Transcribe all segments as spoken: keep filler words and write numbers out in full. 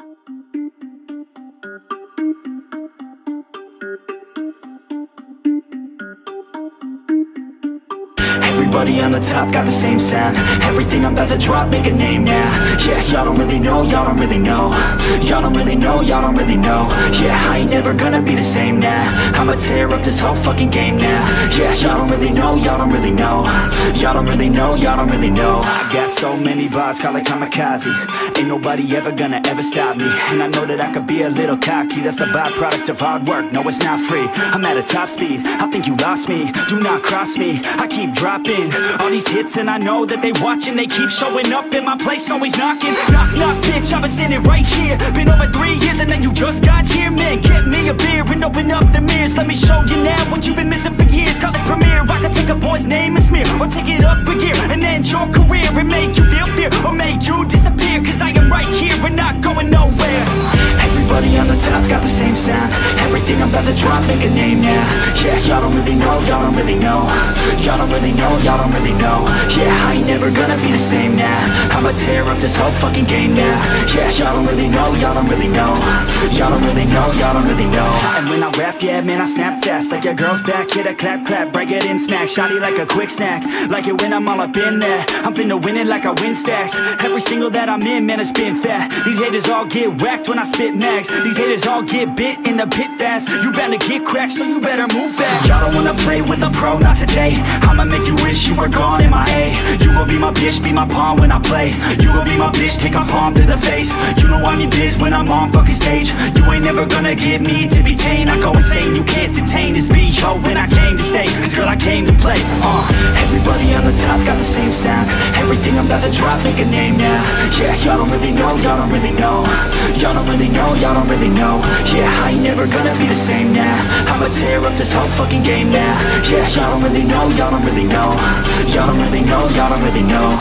Everybody on the top got the same sound. Everything I'm about to drop, make a name now. Yeah, y'all don't really know, y'all don't really know. Y'all don't really know, y'all don't really know. Yeah, I ain't never gonna be the same now. I'ma tear up this whole fucking game now. Yeah, y'all don't really know, y'all don't really know. Y'all don't really know, y'all don't really know. I got so many bars, call it kamikaze. Ain't nobody ever gonna ever stop me. And I know that I could be a little cocky. That's the byproduct of hard work, no it's not free. I'm at a top speed, I think you lost me. Do not cross me, I keep dropping all these hits and I know that they watching. They keep showing up in my place, always knocking. Knock, knock, bitch, I've been standing right here. Been over three years and then you just got here. Man, get me a beer and open up the mirrors. Let me show you now what you've been missing for years. Call it premiere, I can take a boy's name and smear, or take it up a gear and end your career and make you feel fear, or make you disappear. Cause I am right here and not going nowhere. Everybody on the top got the same sound. Everything I'm about to drop, make a name now. Yeah, y'all don't really know, y'all don't really know. Y'all don't really know, y'all don't really know. Yeah, I ain't never gonna be the same now. I'ma tear up this whole fucking game now. Yeah, y'all don't really know, y'all don't really know. Y'all don't really know, y'all don't really know. And when I rap, yeah, man, I snap fast. Like your girl's back, hit a clap, clap, break it in, smack. Shotty like a quick snack, like it when I'm all up in there. I'm finna win it like I win stacks. Every single that I'm in, man, it's been fat. These haters all get whacked when I spit max. These haters all get bit in the pit fast. You better get cracked, so you better move back. Y'all don't wanna play with a pro, not today. I'ma make you wish you were gone in my A. You gon' be my bitch, be my pawn when I play. You gon' be my bitch, take my palm to the face. You know I'm your biz when I'm on fucking stage. You ain't never gonna get me to be tame. I go insane, you can't detain this beat, yo, when I came to stay. Cause girl, I came to play. Uh, everybody on the top got the same sound. Everything I'm about to drop, make a name now. Yeah, y'all don't really know, y'all don't really know. Y'all don't really know, y'all don't really know. Yeah, I ain't never gonna be the same now. I'ma tear up this whole fucking game now. Yeah, y'all don't really know, y'all don't really know. Y'all don't really know, y'all don't really know.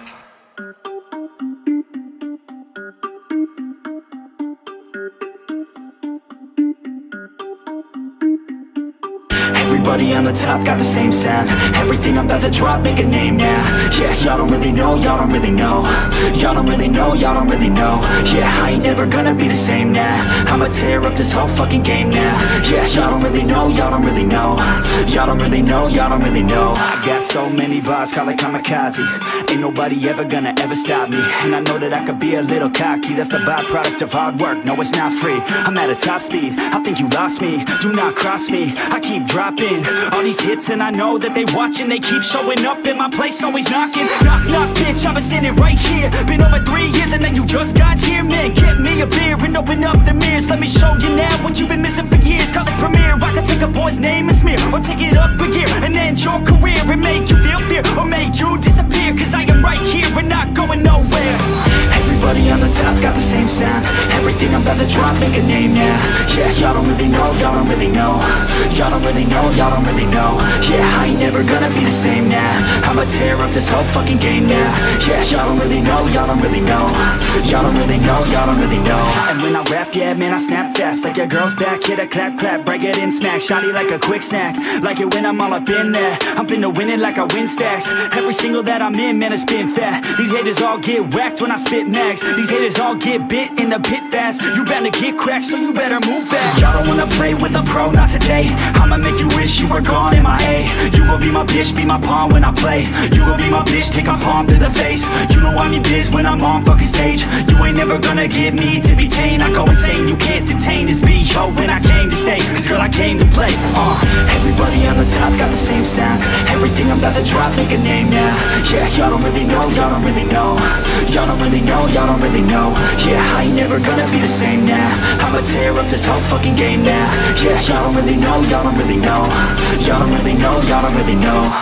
Everybody on the top got the same sound. Everything I'm about to drop, make a name now. Yeah, y'all don't really know, y'all don't really know. Y'all don't really know, y'all don't really know. Yeah, I ain't never gonna be the same now. I'ma tear up this whole fucking game now. Yeah, y'all don't really know, y'all don't really know. Y'all don't really know, y'all don't really know. I got so many bars, call it kamikaze. Ain't nobody ever gonna ever stop me. And I know that I could be a little cocky. That's the byproduct of hard work, no it's not free. I'm at a top speed, I think you lost me. Do not cross me, I keep dropping all these hits and I know that they watching. They keep showing up in my place, always knocking. Knock, knock, bitch, I've been standing right here. Been over three years and then you just got here. Man, get me a beer and open up the mirrors. Let me show you now what you've been missing for years. Call it premiere, I can take a boy's name and smear, or take it up a gear and end your career and make you feel fear, or make you disappear. Cause I am right here and not going nowhere. Everybody on the top got the same sound. Everything I'm about to drop, make a name now. Yeah, y'all don't really know, y'all don't really know. Y'all don't really know, y'all don't really know. Yeah, I ain't never gonna be the same now. I'ma tear up this whole fucking game now. Yeah, y'all don't really know, y'all don't really know. Y'all don't really know, y'all don't really know. And when I rap, yeah, man, I snap fast. Like your girl's back, hit a clap, clap, break it in, smack. Shotty like a quick snack, like it when I'm all up in there. I'm finna win it like I win stacks. Every single that I'm in, man, it's been fat. These haters all get whacked when I spit max. These haters all get bit in the pit fast. You better get cracked, so you better move back. Y'all don't wanna play with a pro, not today. I'ma make you wish you were gone in my A. You gon' be my bitch, be my pawn when I play. You gon' be my bitch, take my palm to the face. You know I'm your biz when I'm on fucking stage. You ain't never gonna get me to be tame. I go insane, you can't detain this beat, yo, when I came to stay. Cause girl, I came to play. Uh, everybody on the top got the same sound. Everything I'm about to drop, make a name now. Yeah, y'all don't really know, y'all don't really know. Y'all don't really know, y'all don't really know. Yeah, I ain't never gonna be the same now. I'ma tear up this whole fucking game now. Yeah, y'all don't really know, y'all don't really know. Y'all don't really know, y'all don't really know.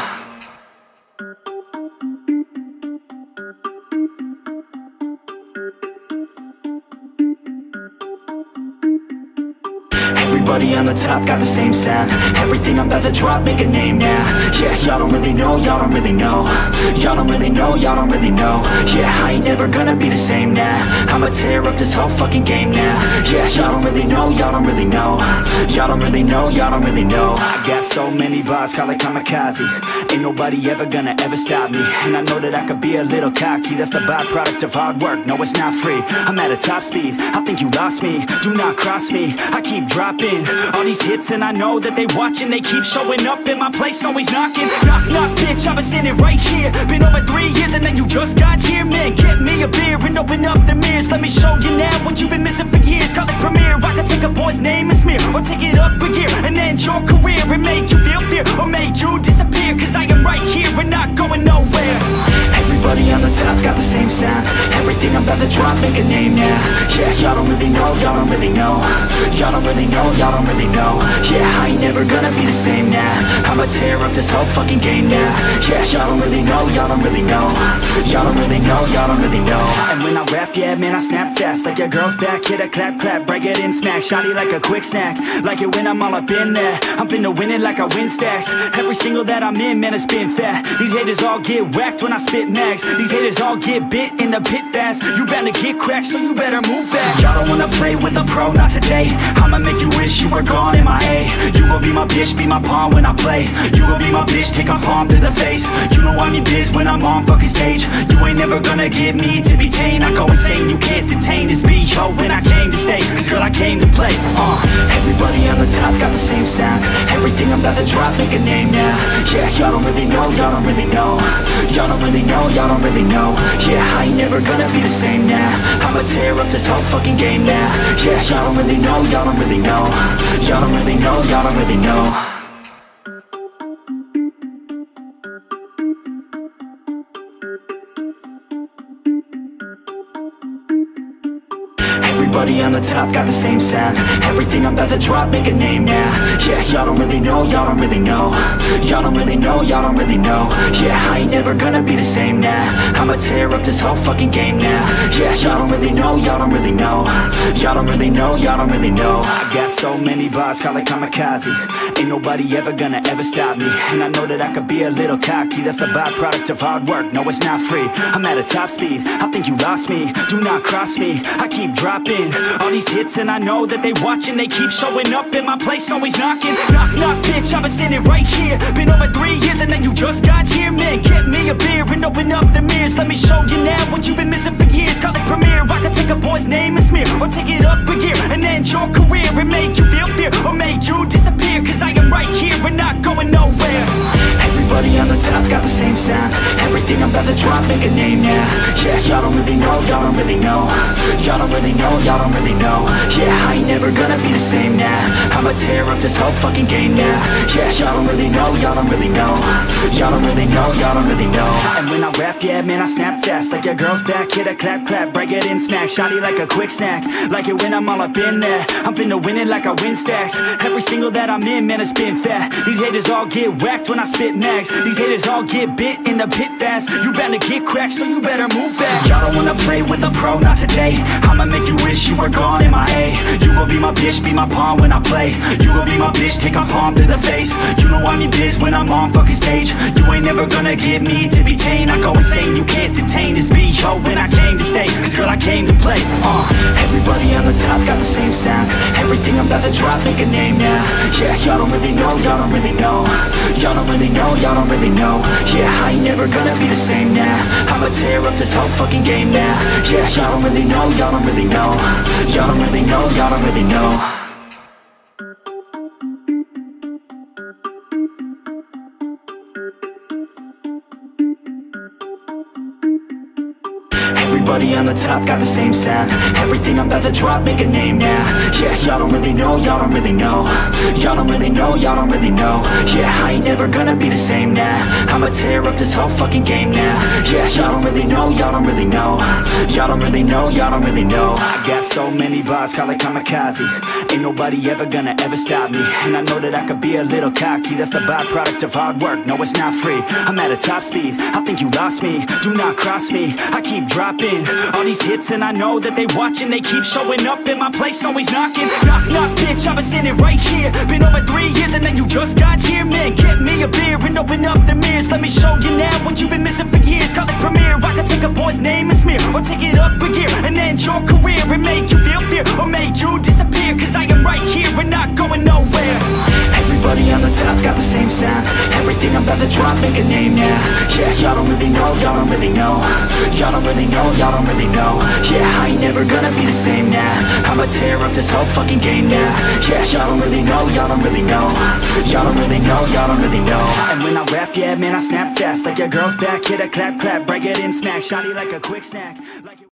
Everybody on the top got the same sound. Everything I'm about to drop, make a name now. Yeah, y'all don't really know, y'all don't really know. Y'all don't really know, y'all don't really know. Yeah, I ain't never gonna be the same now. I'ma tear up this whole fucking game now. Yeah, y'all don't really know, y'all don't really know. Y'all don't really know, y'all don't really know. I got so many bars, call it kamikaze. Ain't nobody ever gonna ever stop me. And I know that I could be a little cocky. That's the byproduct of hard work, no it's not free. I'm at a top speed, I think you lost me. Do not cross me, I keep dropping all these hits and I know that they watching. They keep showing up in my place, always knocking. Knock, knock, bitch, I've been standing right here. Been over three years and then you just got here. Man, get me a beer and open up the mirrors. Let me show you now what you've been missing for years. Call it premiere, I can take a boy's name and smear, or take it up a gear and end your career and make you feel fear, or make you disappear. Cause I am right here and not going nowhere. Everybody on the top got the same sound. Everything I'm about to drop, make a name now. Yeah, y'all don't really know, y'all don't really know. Y'all don't really know, y'all don't really know. Yeah, I ain't never gonna be the same now. I'ma tear up this whole fucking game now. Yeah, y'all don't really know, y'all don't really know. Y'all don't really know, y'all don't really know. And when I rap, yeah, man, I snap fast. Like your girl's back, hit a clap, clap, break it in, smack. Shotty like a quick snack, like it when I'm all up in there. I'm finna win it like I win stacks. Every single that I'm in, man, it's been fat. These haters all get whacked when I spit mags. These haters all get bit in the pit fast. You better get cracked, so you better move back. Y'all don't wanna play with a pro, not today. I'ma make you wish you were gone, M I A. You gon' be my bitch, be my pawn when I play. You gon' be my bitch, take a palm to the face. You know I'm your biz when I'm on fucking stage. You ain't never gonna get me to be tame. I go insane, you can't detain this beat, yo, when I came to stay. Cause girl, I came to play. Uh, everybody on the top got the same sound. Everything I'm about to drop, make a name now. Yeah, y'all don't really know, y'all don't really know. Y'all don't really know, y'all don't really know. Yeah, I ain't never gonna be the same now. I'ma tear up this whole fucking game now. Yeah, y'all don't really know, y'all don't really know. Y'all don't really know, y'all don't really know. Everybody on the top got the same sound. Everything I'm about to drop, make a name now. Yeah, y'all don't really know, y'all don't really know. Y'all don't really know, y'all don't really know. Yeah, I ain't never gonna be the same now. I'ma tear up this whole fucking game now. Yeah, y'all don't really know, y'all don't really know. Y'all don't really know, y'all don't really know. I got so many bars, call it kamikaze. Ain't nobody ever gonna ever stop me. And I know that I could be a little cocky. That's the byproduct of hard work, no it's not free. I'm at a top speed, I think you lost me. Do not cross me, I keep dropping all these hits and I know that they watching. They keep showing up in my place, always knocking. Knock, knock, bitch, I've been standing right here. Been over three years and then you just got here. Man, get me a beer and open up the mirrors. Let me show you now what you've been missing for years. Call it premiere, I can take a boy's name and smear, or take it up a gear and end your career and make you feel fear, or make you disappear. Cause I am right here and not going nowhere. Everybody on the top got the same sound. Everything I'm about to drop, make a name now. Yeah, y'all don't really know, y'all don't really know. Y'all don't really know, y'all don't really know. Yeah, I ain't never gonna be the same now. I'ma tear up this whole fucking game now. Yeah, y'all don't really know, y'all don't really know. Y'all don't really know, y'all don't really know. And when I rap, yeah, man, I snap fast. Like your girl's back, hit a clap, clap, break it in, smack. Shotty like a quick snack, like it when I'm all up in there. I'm finna win it like I win stacks. Every single that I'm in, man, it's been fat. These haters all get whacked when I spit mags. These haters all get bit in the pit fast. You better get cracked, so you better move back. Y'all don't wanna play with a pro, not today. I'ma make you wish you were gone, M I A. You gon' be my bitch, be my pawn when I play. You gon' be my bitch, take a palm to the face. You know I'm your biz when I'm on fucking stage. You ain't never gonna get me to be tame. I go insane, you can't detain this beat, yo, when I came to stay. Cause girl, I came to play. Uh, everybody on the top got the same sound. Everything I'm about to drop, make a name now. Yeah, y'all don't really know, y'all don't really know. Y'all don't really know, y'all don't really know. Yeah, I ain't never gonna be the same now. I'ma tear up this whole fucking game now. Yeah, y'all don't really know, y'all don't really know. Y'all don't really know, y'all don't really know. Everybody on the top got the same sound. Everything I'm about to drop, make a name now. Yeah, y'all don't really know, y'all don't really know. Y'all don't really know, y'all don't really know. Yeah, I ain't never gonna be the same now. I'ma tear up this whole fucking game now. Yeah, y'all don't really know, y'all don't really know. Y'all don't really know, y'all don't really know. I got so many bars, call it kamikaze. Ain't nobody ever gonna ever stop me. And I know that I could be a little cocky. That's the byproduct of hard work, no it's not free. I'm at a top speed, I think you lost me. Do not cross me, I keep dropping popping. All these hits and I know that they watching. They keep showing up and my place always knocking. Knock, knock, bitch, I've been standing right here. Been over three years and now you just got here. Man, get me a beer and open up the mirrors. Let me show you now what you've been missing for years. Call it premiere, I can take a boy's name and smear, or take it up a gear and end your career, and make you feel fear, or make you disappear. Cause I am right here and not going nowhere. Everybody on the top got the same sound. Everything I'm about to drop, make a name now. Yeah, y'all don't really know, y'all don't really know. Y'all don't really know, y'all don't really know. Yeah, I ain't never gonna be the same now. I'ma tear up this whole fucking game now. Yeah, y'all don't really know, y'all don't really know. Y'all don't really know, y'all don't really know. And when I rap, yeah, man, I snap fast. Like your girl's back, hit a clap, clap, break it in, smack. Shawty like a quick snack. Like